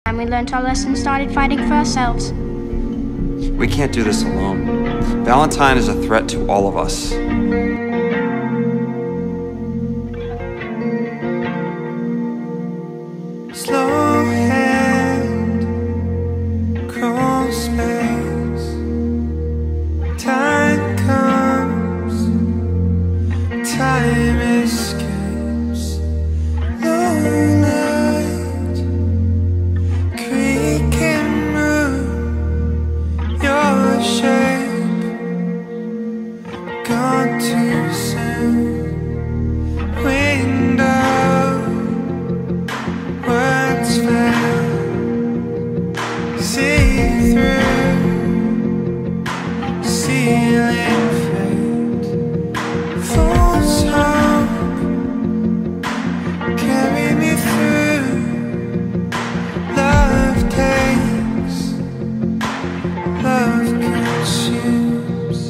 And we learned our lesson and started fighting for ourselves. We can't do this alone. Valentine is a threat to all of us. Slow hand, crawl space. Time comes, time escapes. Low light, creaking moon, your shape gone too soon. Window, words fail, see through, ceiling fade. False hope, carry me through. Love takes, love consumes.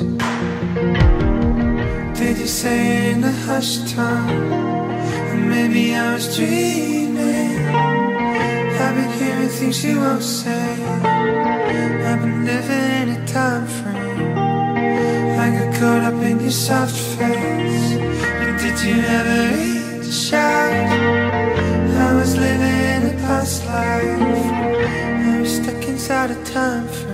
Did you say in a hushed tone? Maybe I was dreaming. I've been hearing things you won't say. I've been living in a time frame. I got caught up in your soft face. But did you ever reach a shout? I was living in a past life. I was stuck inside a time frame.